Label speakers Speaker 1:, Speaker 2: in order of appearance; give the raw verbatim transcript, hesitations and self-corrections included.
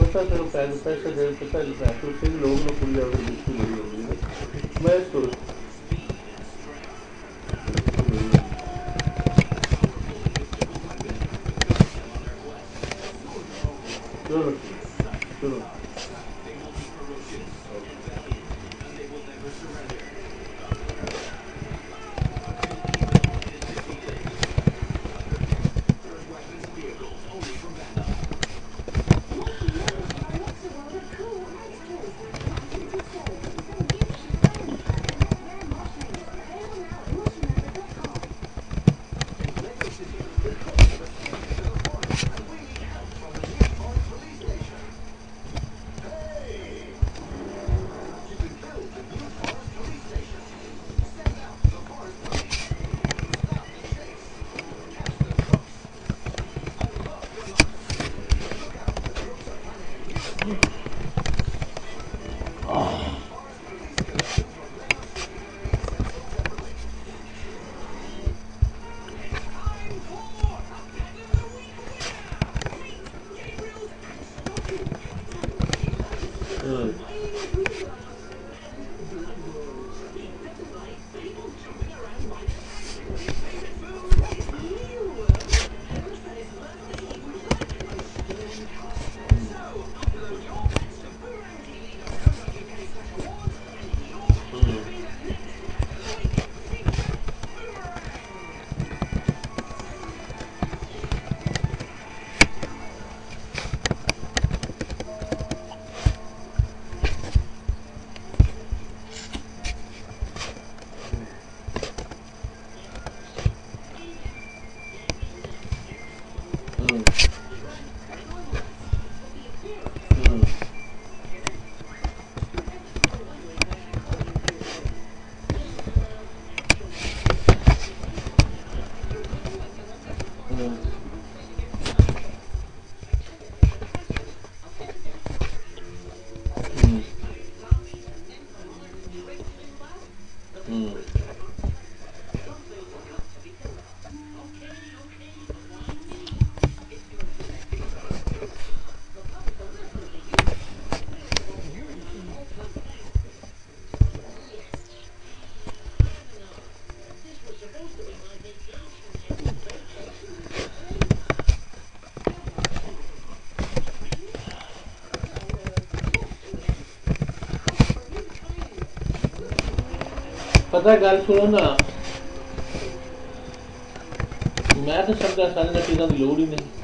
Speaker 1: पता तेरे पैसे पैसे दे पता नहीं पैसे उससे लोग लोग पूरी ज़्यादा मुश्किल बड़ी होगी है मैं इसको चलो चलो पता गल सुनो ना मैं तो समझा सारी चीज़ों की लोड़ ही नहीं